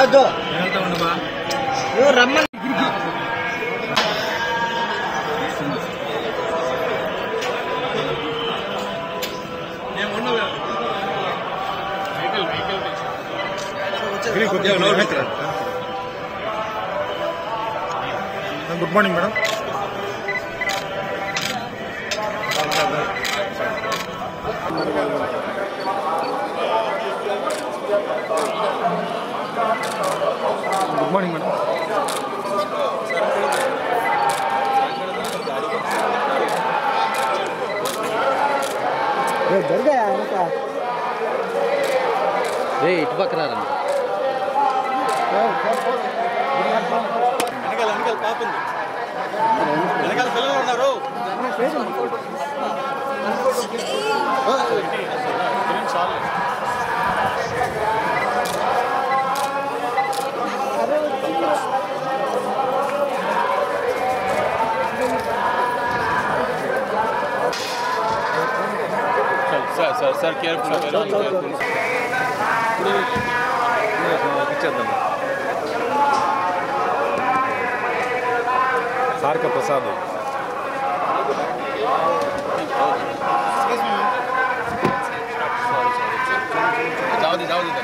వద్దు రమ్మని good morning madam. Good morning madam. జరిగాయా ఇంకా ఇటు పక్కన వెనకాల పాప ఉంది, వెనకాల పిల్లలు ఉన్నారు. సార్ కేర్ఫుల్ ఇచ్చేద్దాం. సార్ का प्रसाद है. जाओ दी